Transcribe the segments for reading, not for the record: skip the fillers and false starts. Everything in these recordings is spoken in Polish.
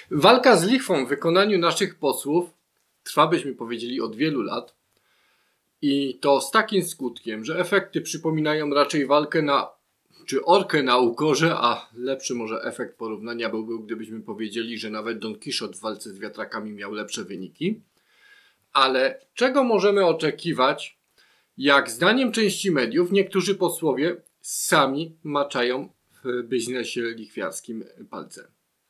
Walka z lichwą w wykonaniu naszych posłów trwa, byśmy powiedzieli, od wielu lat. I to z takim skutkiem, że efekty przypominają raczej walkę czy orkę na ukorze, a lepszy może efekt porównania byłby, gdybyśmy powiedzieli, że nawet Don Kiszot w walce z wiatrakami miał lepsze wyniki. Ale czego możemy oczekiwać, jak zdaniem części mediów niektórzy posłowie sami maczają w biznesie lichwiarskim palcem?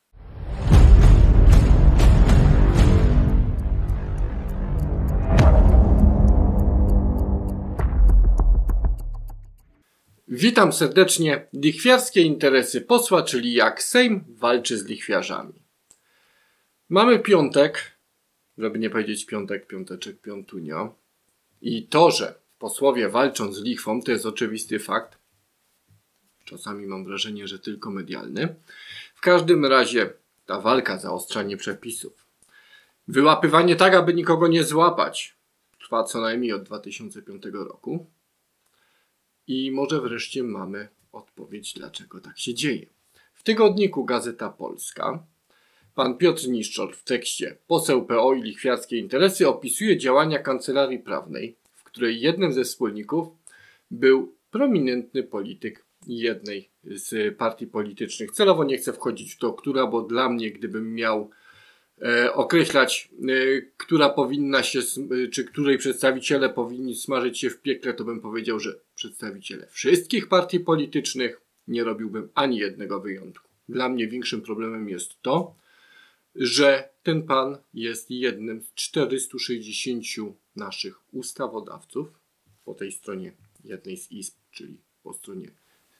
Witam serdecznie. Lichwiarskie interesy posła, czyli jak Sejm walczy z lichwiarzami. Mamy piątek, żeby nie powiedzieć piąteczek, piątunio. I to, że posłowie walczą z lichwą, to jest oczywisty fakt. Czasami mam wrażenie, że tylko medialny. W każdym razie ta walka, zaostrzanie przepisów, wyłapywanie tak, aby nikogo nie złapać, trwa co najmniej od 2005 roku. I może wreszcie mamy odpowiedź, dlaczego tak się dzieje. W tygodniku Gazeta Polska pan Piotr Niszczor w tekście Poseł PO i lichwiarskie interesy opisuje działania kancelarii prawnej, w której jednym ze wspólników był prominentny polityk jednej z partii politycznych. Celowo nie chcę wchodzić w to, która, bo dla mnie, gdybym miał określać, która powinna się, czy której przedstawiciele powinni smażyć się w piekle, to bym powiedział, że przedstawiciele wszystkich partii politycznych, nie robiłbym ani jednego wyjątku. Dla mnie większym problemem jest to, że ten pan jest jednym z 460 naszych ustawodawców po tej stronie jednej z izb, czyli po stronie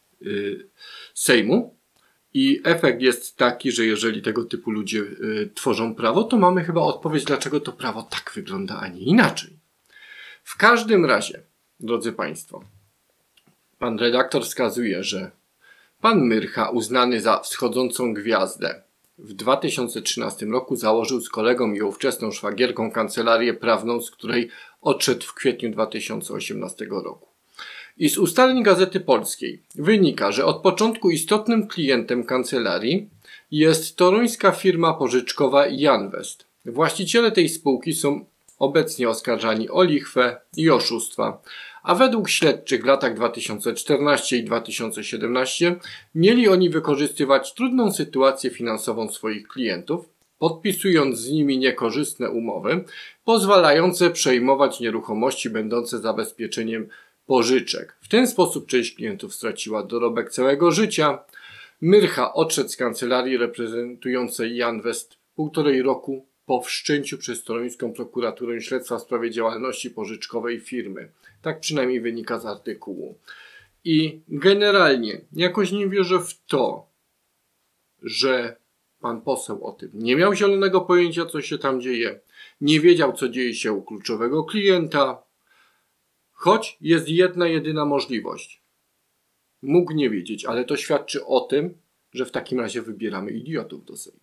Sejmu. I efekt jest taki, że jeżeli tego typu ludzie tworzą prawo, to mamy chyba odpowiedź, dlaczego to prawo tak wygląda, a nie inaczej. W każdym razie, drodzy Państwo, pan redaktor wskazuje, że pan Myrcha, uznany za wschodzącą gwiazdę, w 2013 roku założył z kolegą i ówczesną szwagierką kancelarię prawną, z której odszedł w kwietniu 2018 roku. I z ustaleń Gazety Polskiej wynika, że od początku istotnym klientem kancelarii jest toruńska firma pożyczkowa Janwest. Właściciele tej spółki są obecnie oskarżani o lichwę i oszustwa, a według śledczych w latach 2014 i 2017 mieli oni wykorzystywać trudną sytuację finansową swoich klientów, podpisując z nimi niekorzystne umowy, pozwalające przejmować nieruchomości będące zabezpieczeniem pożyczek. W ten sposób część klientów straciła dorobek całego życia. Myrcha odszedł z kancelarii reprezentującej Janwest 1,5 roku po wszczęciu przez toruńską prokuraturę śledztwa w sprawie działalności pożyczkowej firmy. Tak przynajmniej wynika z artykułu. I generalnie jakoś nie wierzę w to, że pan poseł o tym nie miał zielonego pojęcia, co się tam dzieje. Nie wiedział, co dzieje się u kluczowego klienta. Choć jest jedna jedyna możliwość. Mógł nie wiedzieć, ale to świadczy o tym, że w takim razie wybieramy idiotów do Sejmu.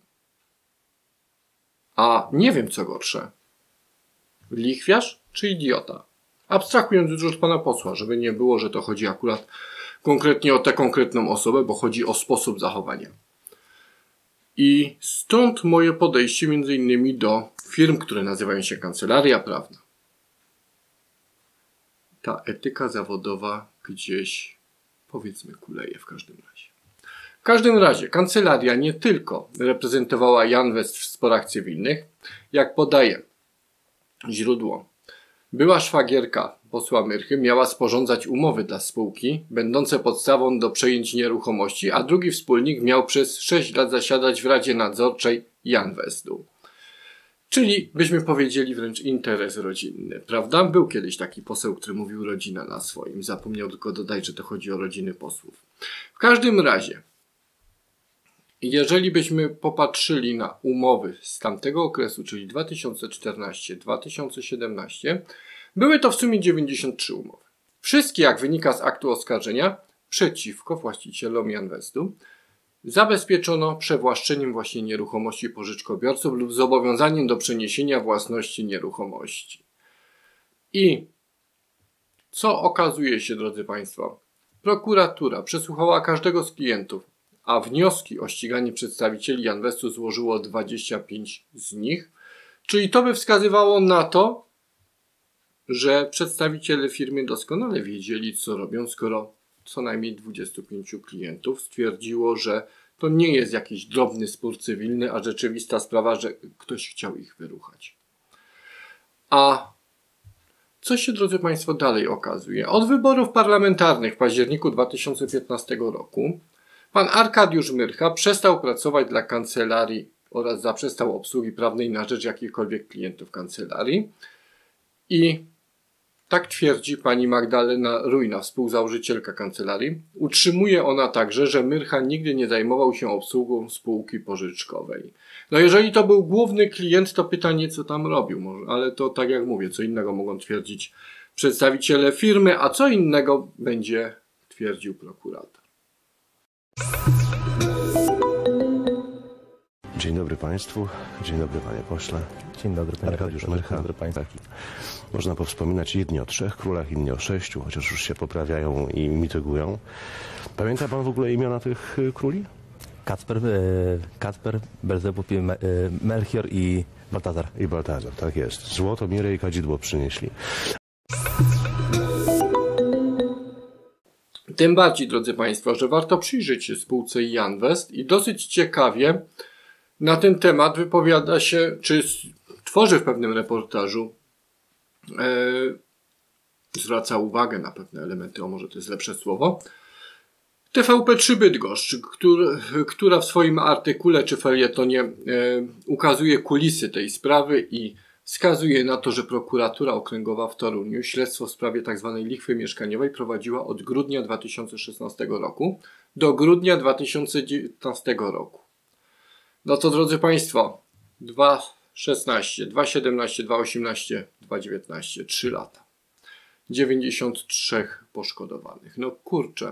A nie wiem, co gorsze. Lichwiarz czy idiota? Abstrahując już od pana posła, żeby nie było, że to chodzi akurat konkretnie o tę konkretną osobę, bo chodzi o sposób zachowania. I stąd moje podejście między innymi do firm, które nazywają się kancelaria prawna. Ta etyka zawodowa gdzieś, powiedzmy, kuleje w każdym razie. W każdym razie kancelaria nie tylko reprezentowała Janwest w sporach cywilnych, jak podaje źródło. Była szwagierka posła Myrchy miała sporządzać umowy dla spółki, będące podstawą do przejęć nieruchomości, a drugi wspólnik miał przez 6 lat zasiadać w Radzie Nadzorczej Janwestu. Czyli byśmy powiedzieli wręcz interes rodzinny, prawda? Był kiedyś taki poseł, który mówił rodzina na swoim. Zapomniał tylko dodać, że to chodzi o rodziny posłów. W każdym razie, jeżeli byśmy popatrzyli na umowy z tamtego okresu, czyli 2014-2017, były to w sumie 93 umowy. Wszystkie, jak wynika z aktu oskarżenia, przeciwko właścicielom Janwestu, zabezpieczono przewłaszczeniem właśnie nieruchomości pożyczkobiorców lub zobowiązaniem do przeniesienia własności nieruchomości. I co okazuje się, drodzy Państwo? Prokuratura przesłuchała każdego z klientów, a wnioski o ściganie przedstawicieli Janwestu złożyło 25 z nich. Czyli to by wskazywało na to, że przedstawiciele firmy doskonale wiedzieli, co robią, skoro co najmniej 25 klientów stwierdziło, że to nie jest jakiś drobny spór cywilny, a rzeczywista sprawa, że ktoś chciał ich wyruchać. A co się, drodzy Państwo, dalej okazuje? Od wyborów parlamentarnych w październiku 2015 roku pan Arkadiusz Myrcha przestał pracować dla kancelarii oraz zaprzestał obsługi prawnej na rzecz jakichkolwiek klientów kancelarii. I tak twierdzi pani Magdalena Rujna, współzałożycielka kancelarii. Utrzymuje ona także, że Myrcha nigdy nie zajmował się obsługą spółki pożyczkowej. No jeżeli to był główny klient, to pytanie, co tam robił. Może, ale to tak jak mówię, co innego mogą twierdzić przedstawiciele firmy, a co innego będzie twierdził prokurator. Dzień dobry Państwu, dzień dobry Panie Pośle. Dzień dobry Panie Arkadiusz Myrcha. Dzień dobry Państwu. Można powspominać jedni o 3 królach, inni o 6, chociaż już się poprawiają i mitygują. Pamięta Pan w ogóle imiona tych króli? Kacper, Belzebub, Melchior i Baltazar. I Baltazar, tak jest. Złoto, mirę i kadzidło przynieśli. Tym bardziej, drodzy Państwo, że warto przyjrzeć się spółce Janwest i dosyć ciekawie na ten temat wypowiada się, czy tworzy w pewnym reportażu, zwraca uwagę na pewne elementy, o może to jest lepsze słowo, TVP3 Bydgoszcz, która w swoim artykule czy felietonie ukazuje kulisy tej sprawy i wskazuje na to, że prokuratura okręgowa w Toruniu śledztwo w sprawie tzw. lichwy mieszkaniowej prowadziła od grudnia 2016 roku do grudnia 2019 roku. No to, drodzy Państwo, 2016, 2017, 2018, 2019, 3 lata. 93 poszkodowanych. No kurczę.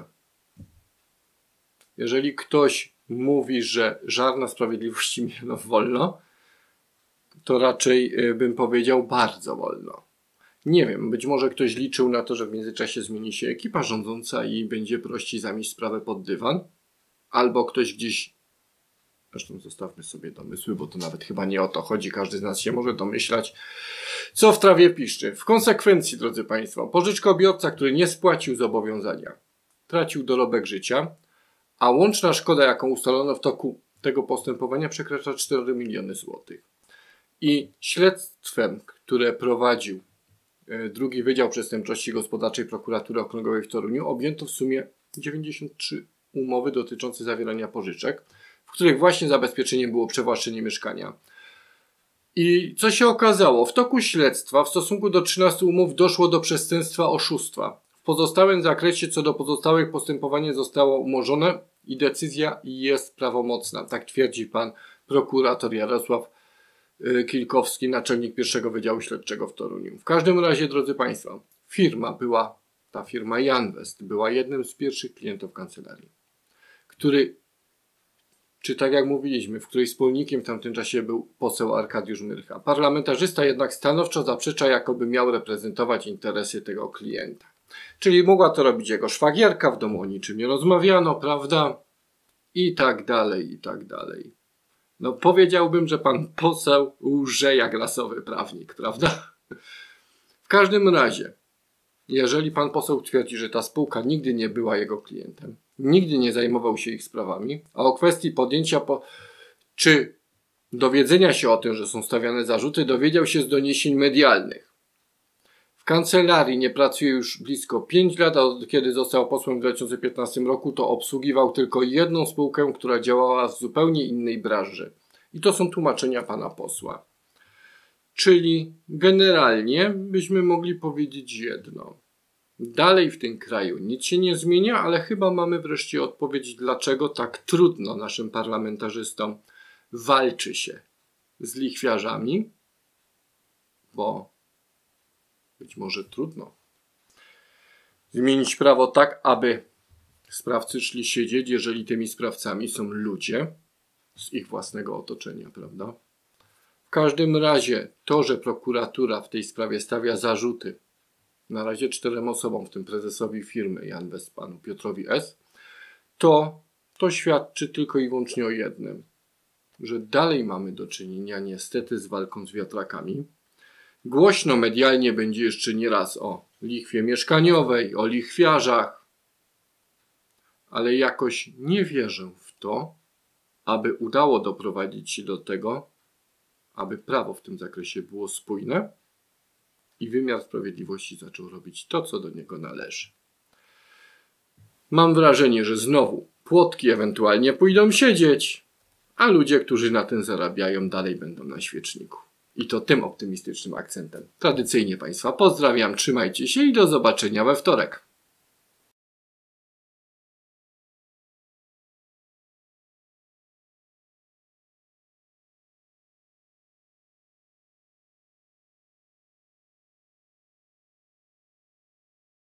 Jeżeli ktoś mówi, że żarna sprawiedliwości miano wolno, to raczej bym powiedział bardzo wolno. Nie wiem, być może ktoś liczył na to, że w międzyczasie zmieni się ekipa rządząca i będzie prościej zamieść sprawę pod dywan, albo ktoś gdzieś, zresztą zostawmy sobie domysły, bo to nawet chyba nie o to chodzi, każdy z nas się może domyślać, co w trawie piszczy. W konsekwencji, drodzy Państwo, pożyczkobiorca, który nie spłacił zobowiązania, tracił dorobek życia, a łączna szkoda, jaką ustalono w toku tego postępowania, przekracza 4 miliony złotych. I śledztwem, które prowadził II Wydział Przestępczości Gospodarczej Prokuratury Okręgowej w Toruniu, objęto w sumie 93 umowy dotyczące zawierania pożyczek, w których właśnie zabezpieczeniem było przewłaszczenie mieszkania. I co się okazało? W toku śledztwa w stosunku do 13 umów doszło do przestępstwa oszustwa. W pozostałym zakresie co do pozostałych postępowanie zostało umorzone i decyzja jest prawomocna. Tak twierdzi pan prokurator Jarosław Kilkowski, naczelnik pierwszego Wydziału Śledczego w Toruniu. W każdym razie, drodzy Państwo, ta firma Janwest była jednym z pierwszych klientów kancelarii, czy tak jak mówiliśmy, w której wspólnikiem w tamtym czasie był poseł Arkadiusz Myrcha. Parlamentarzysta jednak stanowczo zaprzecza, jakoby miał reprezentować interesy tego klienta. Czyli mogła to robić jego szwagierka, w domu o niczym nie rozmawiano, prawda? I tak dalej, i tak dalej. No powiedziałbym, że pan poseł łże jak rasowy prawnik, prawda? W każdym razie, jeżeli pan poseł twierdzi, że ta spółka nigdy nie była jego klientem, nigdy nie zajmował się ich sprawami, a o kwestii podjęcia czy dowiedzenia się o tym, że są stawiane zarzuty, dowiedział się z doniesień medialnych. W kancelarii nie pracuje już blisko 5 lat, a od kiedy został posłem w 2015 roku, to obsługiwał tylko jedną spółkę, która działała w zupełnie innej branży. I to są tłumaczenia pana posła. Czyli generalnie byśmy mogli powiedzieć jedno. Dalej w tym kraju nic się nie zmienia, ale chyba mamy wreszcie odpowiedź, dlaczego tak trudno naszym parlamentarzystom walczy się z lichwiarzami, bo być może trudno zmienić prawo tak, aby sprawcy szli siedzieć, jeżeli tymi sprawcami są ludzie z ich własnego otoczenia, prawda? W każdym razie to, że prokuratura w tej sprawie stawia zarzuty na razie 4 osobom, w tym prezesowi firmy Janwest, panu Piotrowi S., to to świadczy tylko i wyłącznie o jednym, że dalej mamy do czynienia niestety z walką z wiatrakami. Głośno medialnie będzie jeszcze nieraz o lichwie mieszkaniowej, o lichwiarzach, ale jakoś nie wierzę w to, aby udało doprowadzić się do tego, aby prawo w tym zakresie było spójne i wymiar sprawiedliwości zaczął robić to, co do niego należy. Mam wrażenie, że znowu płotki ewentualnie pójdą siedzieć, a ludzie, którzy na tym zarabiają, dalej będą na świeczniku. I to tym optymistycznym akcentem. Tradycyjnie Państwa pozdrawiam, trzymajcie się i do zobaczenia we wtorek.